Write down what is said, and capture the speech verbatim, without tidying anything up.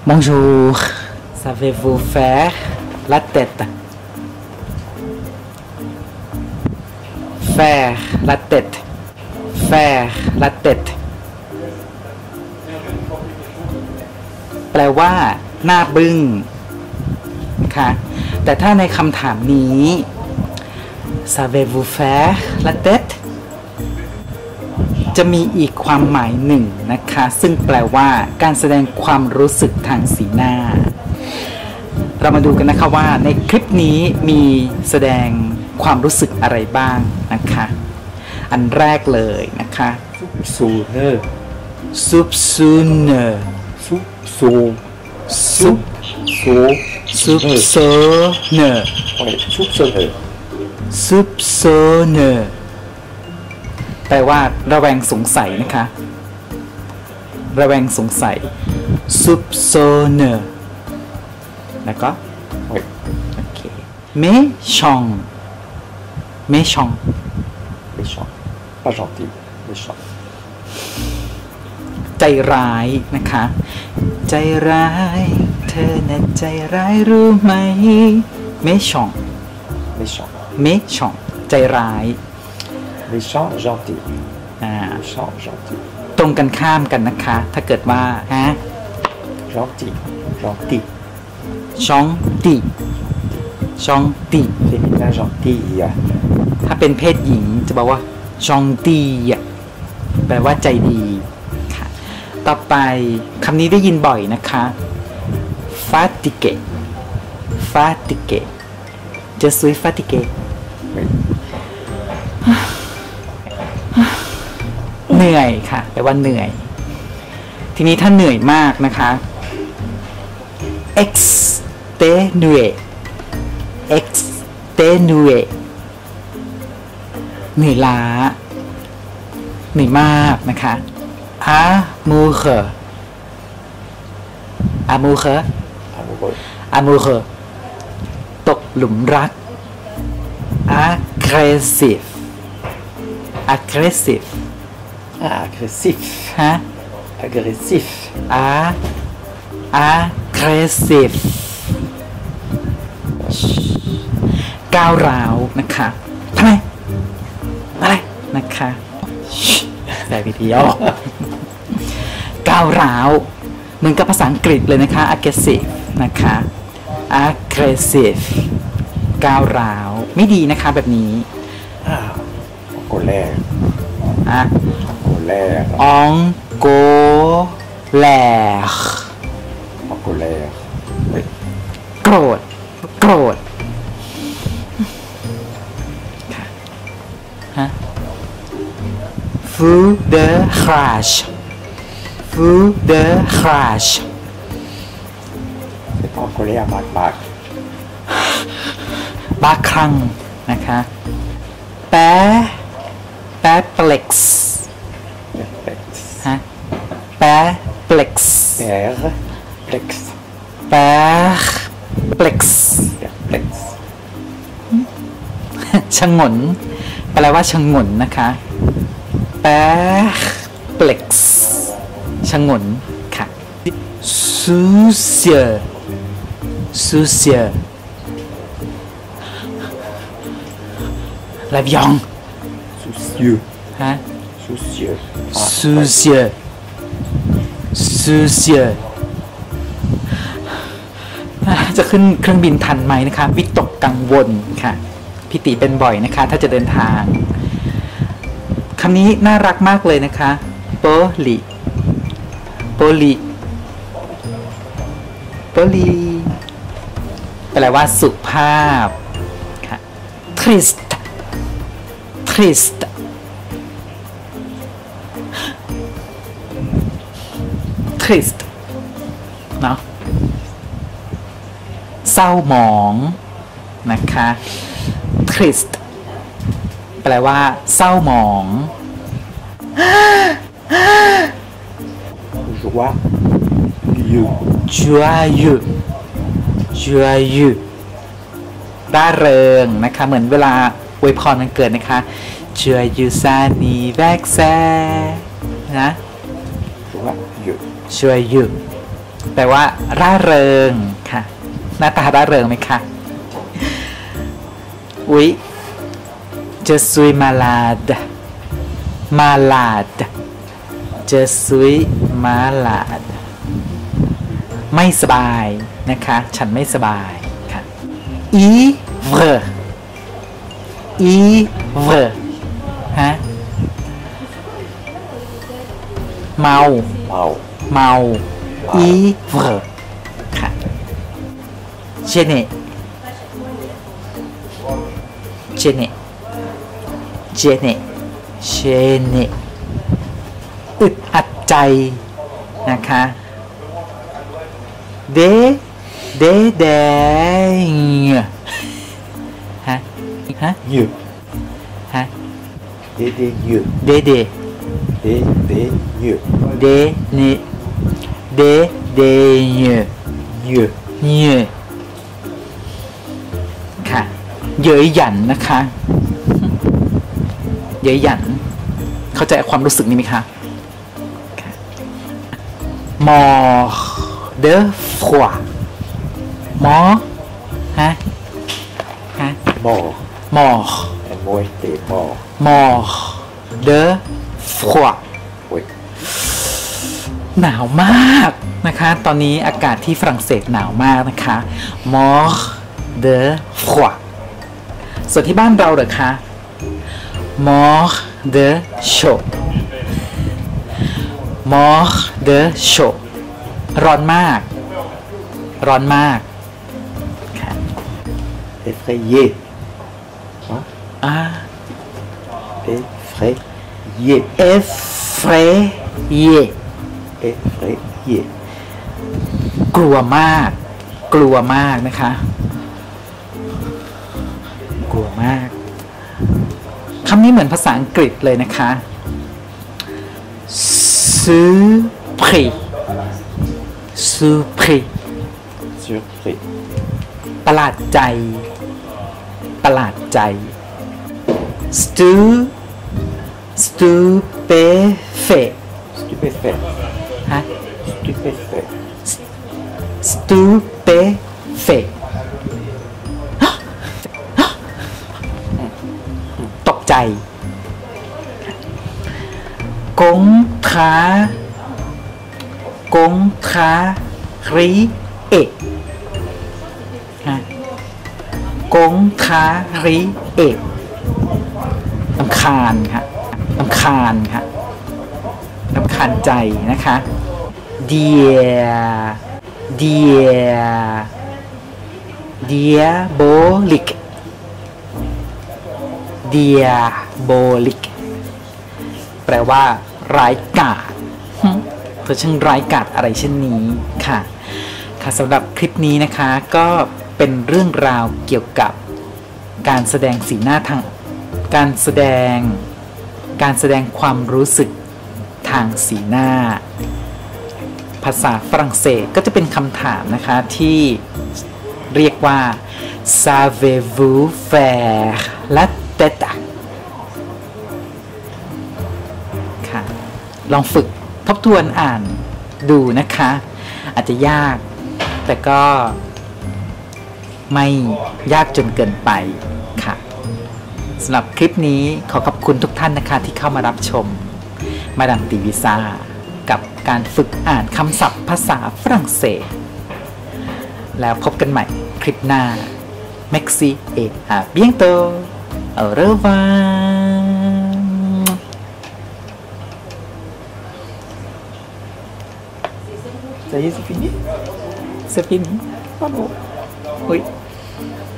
Bonjour, savez-vous faire la tête? Faire la tête. Faire la tête แปลว่าหน้าบึ้งนะคะแต่ถ้าในคำถามนี้ savez-vous faire la tête จะมีอีกความหมายหนึ่งนะคะซึ่งแปลว่าการแสดงความรู้สึกทางสีหน้าเรามาดูกันนะคะว่าในคลิปนี้มีแสดงความรู้สึกอะไรบ้างนะคะอันแรกเลยนะคะ soupçonneux soupçonneux soupçon soup soupçonneux oui soupçonneux soupçonneux แปลว่าระแวงสงสัยนะคะระแวงสงสัย soupçonneux แล้วก็ oui โอเค méchant méchant méchant pas gentil méchant ใจร้ายนะคะใจร้ายเธอน่ะใจร้ายรู้ไหม méchant méchant méchant ใจร้าย méchant gentil อ่า méchant gentil ตรงกันข้ามกันนะคะถ้าเกิดว่าฮะ gentil gentil ช่องตีช่องตี féminin gentille ถ้าเป็นเพศหญิงจะบอกว่าช่องตีแปลว่าใจดีค่ะต่อไปคำนี้ได้ยินบ่อยนะคะ fatigue fatigue je suis fatigué oui เหนื่อยค่ะแปลว่าเหนื่อยทีนี้ถ้าเหนื่อยมากนะคะ extenué extenué เหนื่อยล้าเหนื่อยมากนะคะ amoureux amoureux amoureux amoureux ตกหลุมรัก aggressif aggressif ah, agressif ฮะ agressif a aggressive ก้าวร้าวนะคะทำไมอะไรนะคะใส่วิดีโอก้าวร้าวเหมือนกับภาษาอังกฤษเลยนะคะ aggressive นะคะ aggressive ก้าวร้าวไม่ดีนะคะแบบนี้ ah, en colère อ่ะ en colère en colère en colère oui โกรธโกรธฮะ fou de rage fou de rage c'est pas en colère bac bac บ้าคลั่งนะคะแปะแปะเปล็กซ์ perplexe ฮะแปะเปล็กซ์ perplexe แปะเปล็กซ์ perplexe ชงนแปลว่าชงนนะคะแปะเปล็กซ์ชงนค่ะ soucieux soucieux l'avion soucieux ฮะ soucieux ah, soucieux soucieux จะขึ้นเครื่องบินทันไหมนะคะวิตกกังวลค่ะพี่ติเป็นบ่อยนะคะถ้าจะเดินทางคำนี้น่ารักมากเลยนะคะโปลิโปลิโปลิแปลว่าสุภาพค่ะ triste triste triste เนาะเศร้าหมองนะคะ triste แปลว่าเศร้าหมอง joyeux joyeux joyeux ร่าเริงนะคะเหมือนเวลาอวยพรวันเกิดนะคะ joyeux anniversaire นะ joyeux joyeux แปลว่าร่าเริงค่ะหน้าตาร่าเริงไหมคะอุ๊ย je suis malade malade je suis malade ไม่สบายนะคะฉันไม่สบายค่ะ ivre ivre ฮะเมา Mau. เมา ivre ค่ะ gêné gêné gêné gêné อึดอัดใจนะคะ เดเดแดงฮะฮะ You. ฮะ They, they, you. เดเด They, they, you. เดเนเดเดเน You. เนค่ะเย้ยหยันนะคะเย้ยหยันเข้าใจความรู้สึกนี้ไหมคะมอเดฟขวามอฮะฮะ More. มอ And more, they more. มอเดฟขว Wait. หนาวมากนะคะตอนนี้อากาศที่ฝรั่งเศสหนาวมากนะคะมอเดฟขวส่วนที่บ้านเราเหรอคะมอเดโชมอเดโชร้อนมากร้อนมากค่ะ Effrayé. Hein? อ่า Effrayé. เอฟเฟรเย Effrayé. กลัวมาก กลัวมากนะคะ กลัวมากคำนี้เหมือนภาษาอังกฤษเลยนะคะ surpris surpris Surpris. ประหลาดใจ ประหลาดใจ stu stupéfait Stupéfait. ฮะ Stupéfait. stupéfait ตกใจกงทากงทารีเอกฮะกงทารีเอกลำคาญค่ะลำคาญค่ะลำคาญใจนะคะเดียเดียเดียโบลิกเดียโบลิกแปลว่าร้ายกาจเธอช่างร้ายกาจอะไรเช่นนี้ค่ะค่ะสำหรับคลิปนี้นะคะก็เป็นเรื่องราวเกี่ยวกับการแสดงสีหน้าทางการแสดงการแสดงความรู้สึกทางสีหน้าภาษาฝรั่งเศสก็จะเป็นคำถามนะคะที่เรียกว่า savez-vous faire la tête ค่ะลองฝึกทบทวนอ่านดูนะคะอาจจะยากแต่ก็ไม่ยากจนเกินไปค่ะสำหรับคลิปนี้ขอขอบคุณทุกท่านนะคะที่เข้ามารับชมมาดามตีวีซ่ากับการฝึกอ่านคำศัพท์ภาษาฝรั่งเศสแล้วพบกันใหม่คลิปหน้า Merci et à bientôt au revoir Ça y est, c'est fini? c'est fini Ah bon? oui